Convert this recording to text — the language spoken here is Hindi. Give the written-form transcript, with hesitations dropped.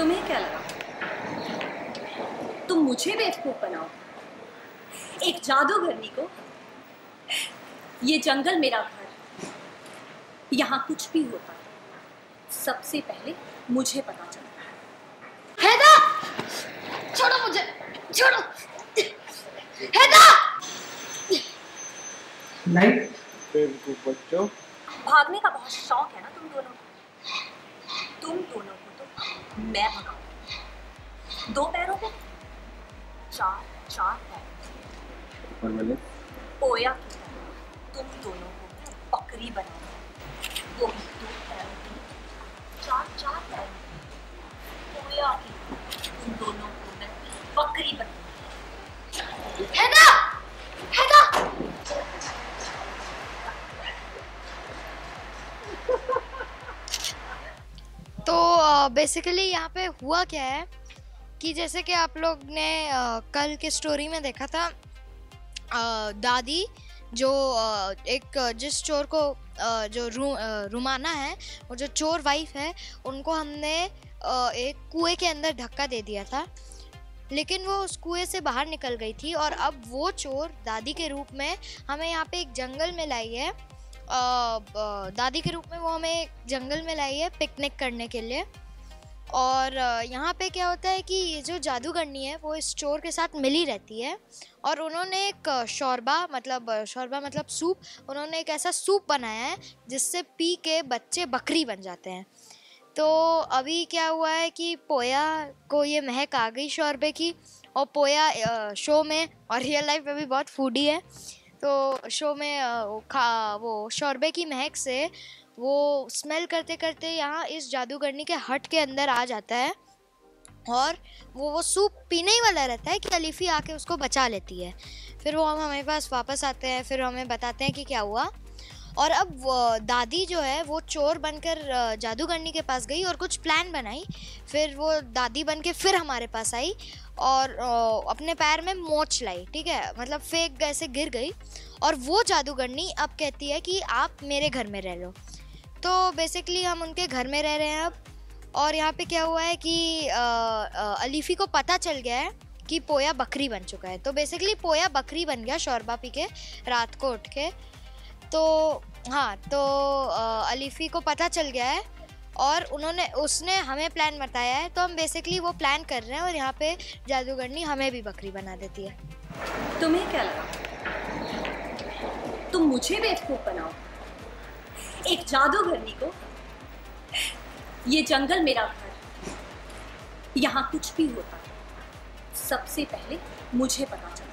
तुम्हें क्या लगा तुम मुझे बेवकूफ बनाओ? एक जादूगरनी को? ये जंगल मेरा घर, यहाँ कुछ भी होता है सबसे पहले मुझे पता चलता है। हैदा! छोड़ो मुझे, छोड़ो। हैदा! नहीं बेवकूफ बच्चों, भागने का बहुत शौक है ना तुम दोनों को तो मैं भगाऊं। 2 पैरों पे 4 पैर। और मैंने पोया की तरह तुम दोनों को मैं बकरी बनाऊंगा। वो भी 2 पैरों पे 4 पैर। पोया की तरह तुम दोनों को मैं बकरी बनाऊंगा। हैदा! हैदा! तो बेसिकली यहाँ पे हुआ क्या है कि जैसे कि आप लोग ने कल के स्टोरी में देखा था, दादी जो एक जिस चोर को जो रुमाना है, और जो चोर वाइफ है, उनको हमने एक कुएं के अंदर धक्का दे दिया था, लेकिन वो उस कुएं से बाहर निकल गई थी। और अब वो चोर दादी के रूप में हमें यहाँ पे एक जंगल में लाई है। दादी के रूप में वो हमें एक जंगल में लाई है पिकनिक करने के लिए। और यहाँ पे क्या होता है कि ये जो जादूगरनी है वो इस चोर के साथ मिली रहती है, और उन्होंने एक शोरबा मतलब सूप, उन्होंने एक ऐसा सूप बनाया है जिससे पी के बच्चे बकरी बन जाते हैं। तो अभी क्या हुआ है कि पोया को ये महक आ गई शोरबे की, और पोया शो में और रियल लाइफ में भी बहुत फूडी है। तो शो में वो शोरबे की महक से वो स्मेल करते करते यहाँ इस जादूगरनी के हट के अंदर आ जाता है, और वो सूप पीने ही वाला रहता है कि अलीफी आके उसको बचा लेती है। फिर वो हम हमारे पास वापस आते हैं, फिर हमें बताते हैं कि क्या हुआ। और अब दादी जो है वो चोर बनकर जादूगरनी के पास गई और कुछ प्लान बनाई। फिर वो दादी बन के फिर हमारे पास आई और अपने पैर में मोच लाई, ठीक है, मतलब फेंक ऐसे गिर गई। और वो जादूगरनी अब कहती है कि आप मेरे घर में रह लो। तो बेसिकली हम उनके घर में रह रहे हैं अब। और यहाँ पे क्या हुआ है कि अलीफी को पता चल गया है कि पोया बकरी बन चुका है। तो बेसिकली पोया बकरी बन गया शोरबा पी के रात को उठ के। तो हाँ, तो अलीफी को पता चल गया है और उसने हमें प्लान बताया है। तो हम बेसिकली वो प्लान कर रहे हैं, और यहाँ पे जादूगरनी हमें भी बकरी बना देती है। तुम्हें क्या लगा तुम मुझे बेवकूफ बनाओ? एक जादूगरनी को? ये जंगल मेरा घर, यहाँ कुछ भी होता है सबसे पहले मुझे पता चलता है।